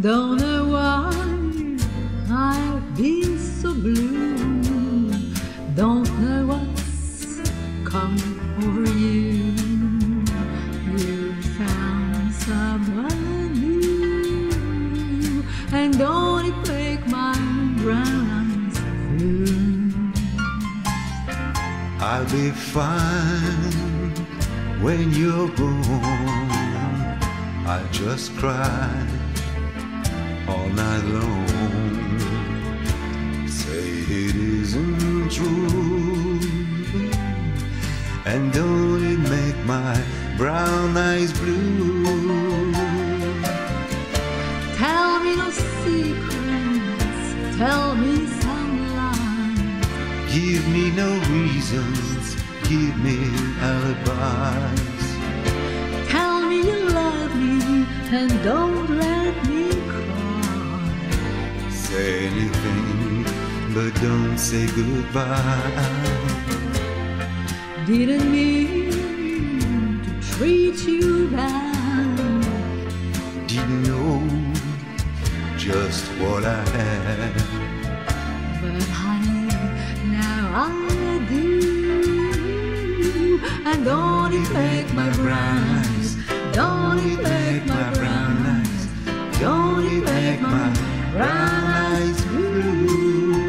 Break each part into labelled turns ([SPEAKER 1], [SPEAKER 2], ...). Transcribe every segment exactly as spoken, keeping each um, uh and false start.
[SPEAKER 1] Don't know why I've been so blue. Don't know what's come over you. You found someone new, and don't it make my brown eyes blue?
[SPEAKER 2] I'll be fine when you're gone. I'll just cry all night long. Say it isn't true, and don't it make my brown eyes blue?
[SPEAKER 1] Tell me no secrets, tell me some lies.
[SPEAKER 2] Give me no reasons, give me alibis.
[SPEAKER 1] Tell me you love me and don't let me cry.
[SPEAKER 2] Say anything, but don't say goodbye.
[SPEAKER 1] Didn't mean to treat you bad.
[SPEAKER 2] Didn't know just what I had.
[SPEAKER 1] But honey, now I do. And don't it make my brown eyes, don't it make my brown eyes, don't it make my brown eyes blue?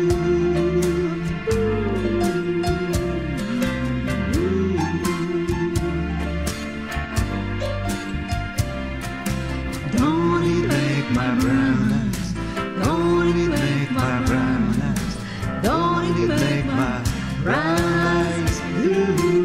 [SPEAKER 1] Don't it make my brown eyes, don't it make my brown eyes, don't it make my brown eyes blue?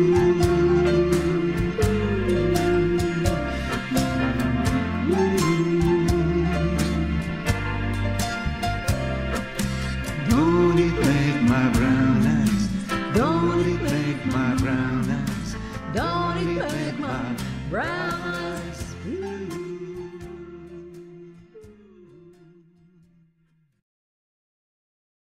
[SPEAKER 2] Don't it make my brown eyes, don't it make my brown eyes,
[SPEAKER 1] Don't it make my brown eyes blue?